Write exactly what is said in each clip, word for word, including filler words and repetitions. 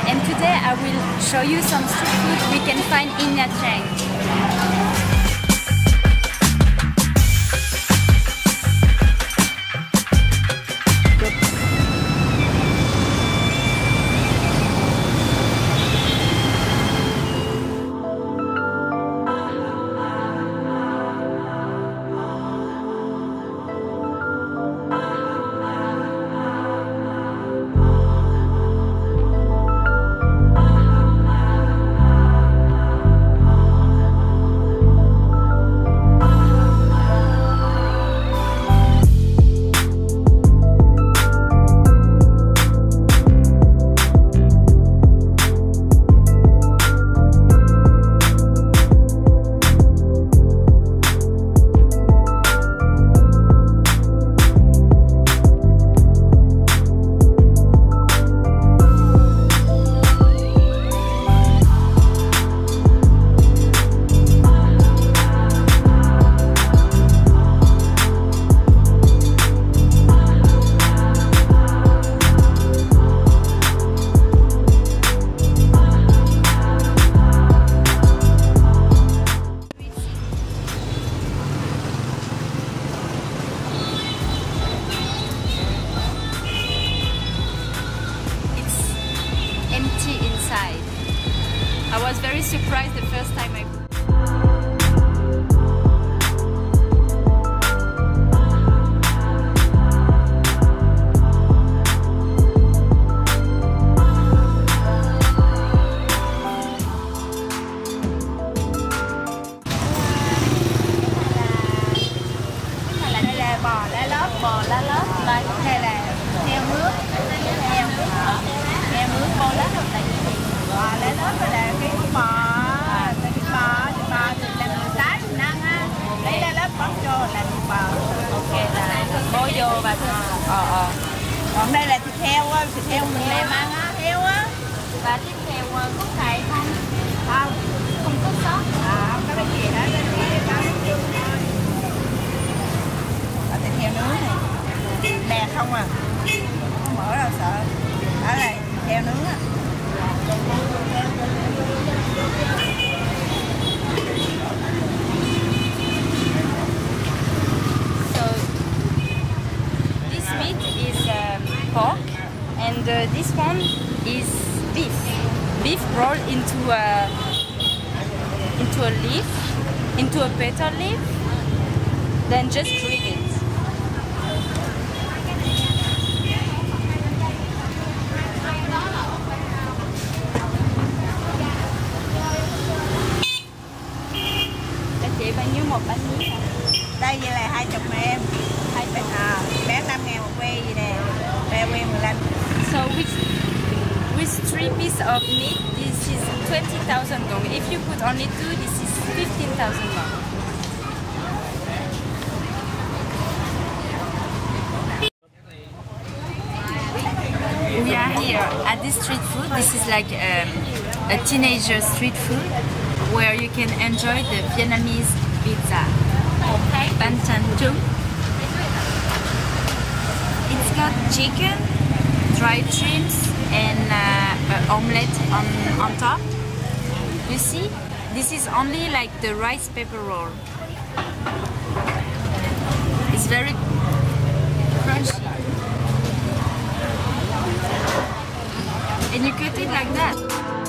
and today I will show you some street food we can find in Nha Trang. Inside. I was very surprised the first time I đây là bò lá lót, bò lá lót đây hay là heo nước, heo nước, heo nước bò lá lót này. Bò lá lót là cái bò, cái bò, cái bò thì làm người tái mình ăn á. Lấy lá lót bóc vô là thịt bò. Ok là bó vô và thịt. Ờ ờ. Còn đây là thịt heo á, thịt heo mình làm ăn á, heo á. Và thịt heo có cải không? Không, không có sốt. À, không có cái gì hết, cái gì đó chung thôi. Và thịt heo nướng này, đẹp không à? Không mở đâu sợ. Đó là thịt heo nướng á. So this meat is um, pork, and uh, this one is beef. Beef rolled into a into a leaf, into a petal leaf, then just grill it. Chị bao nhiêu một bánh mì? Đây vậy là hai chục em. Hai chục à, bán năm ngàn một que gì nè. Ve que mười lăm. So with with three pieces of meat, this is twenty thousand dong. If you put only two, this is fifteen thousand dong. We are here at this street food. This is like um, a teenager street food, where you can enjoy the Vietnamese pizza. Okay. Bánh tráng trứng. It's got chicken, dried shrimps, and uh, an omelette on, on top. You see? This is only like the rice paper roll. It's very crunchy. And you cut it like that.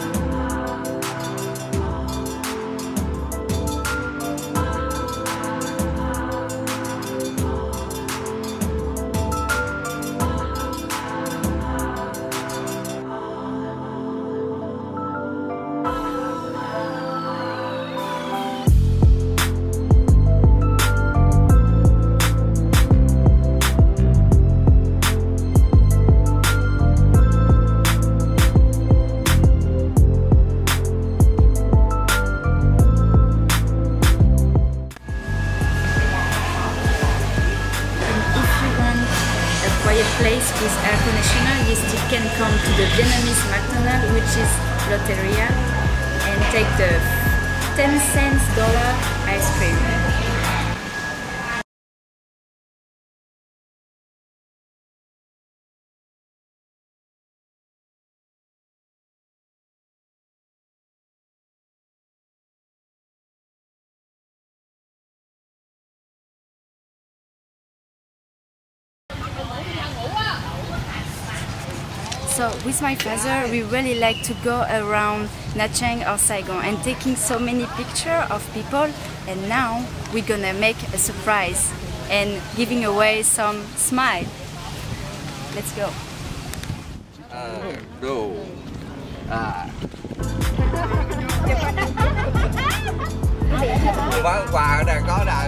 Place with air conditioner, you still can come to the Vietnamese McDonald's, which is Loteria, and take the ten cents dollar ice cream. So with my father, we really like to go around Nha Trang or Saigon and taking so many pictures of people. And now we're gonna make a surprise and giving away some smile. Let's go. Uh, đồ. À. Quà quà ở đây có đây.